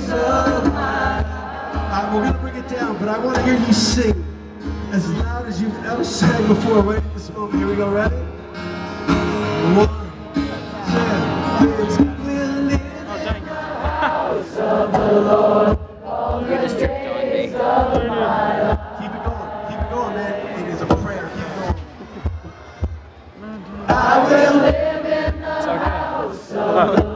We're going to bring it down, but I want to hear you sing as loud as you've ever sang before. Right at this moment. Here we go. Ready? 1, 2, 3. We'll live in the house of the Lord. You're just stripped on me. Keep it going, man. It is a prayer. Keep going. I will live in the house of the Lord.